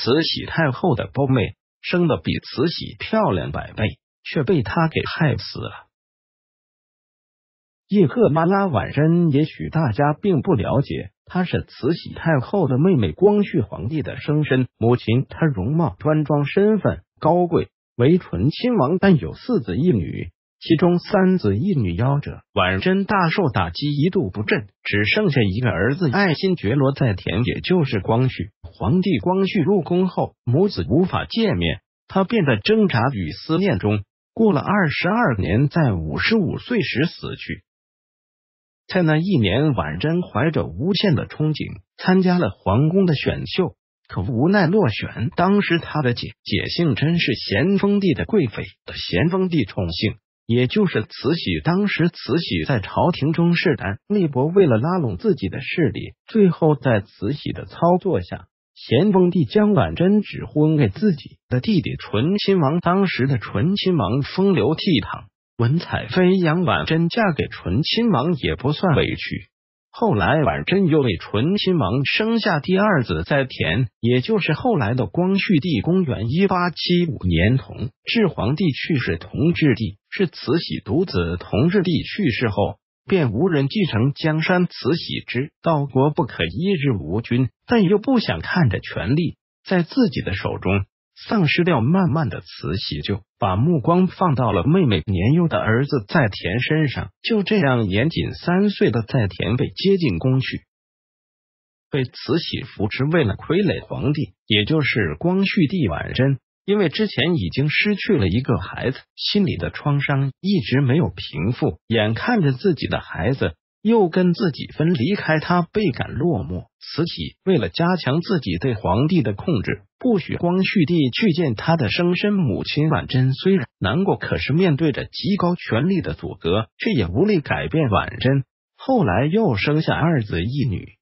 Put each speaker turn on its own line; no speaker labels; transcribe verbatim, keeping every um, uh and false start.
慈禧太后的胞妹，生得比慈禧漂亮百倍，却被他给害死了。叶赫那拉婉珍，也许大家并不了解，她是慈禧太后的妹妹，光绪皇帝的生身母亲。她容貌端庄，身份高贵，为纯亲王，但有四子一女，其中三子一女夭折。婉珍大受打击，一度不振，只剩下一个儿子爱新觉罗在田，也就是光绪。皇帝光绪入宫后，母子无法见面，他便在挣扎与思念中过了二十二年，在五十五岁时死去。在那一年，婉珍怀着无限的憧憬，参加了皇宫的选秀，可无奈落选。当时他的姐姐姓甄，是咸丰帝的贵妃，的咸丰帝宠幸，也就是慈禧。当时慈禧在朝廷中势单力薄，为了拉拢自己的势力，最后在慈禧的操作下，咸丰帝将婉珍指婚给自己的弟弟纯亲王。当时的纯亲王风流倜傥，文采飞扬，婉珍嫁给纯亲王也不算委屈。后来婉珍又为纯亲王生下第二子在田，也就是后来的光绪帝。公元一八七五年，同治皇帝去世，同治帝是慈禧独子。同治帝去世后，便无人继承江山。慈禧知道国不可一日无君，但又不想看着权力在自己的手中丧失掉。慢慢的，慈禧就把目光放到了妹妹年幼的儿子在田身上。就这样，年仅三岁的在田被接进宫去，被慈禧扶持。为了傀儡皇帝，也就是光绪帝婉珍，因为之前已经失去了一个孩子，心里的创伤一直没有平复。眼看着自己的孩子又跟自己分离开他，倍感落寞。慈禧为了加强自己对皇帝的控制，不许光绪帝去见他的生身母亲婉珍。虽然难过，可是面对着极高权力的阻隔，却也无力改变婉珍。后来又生下二子一女，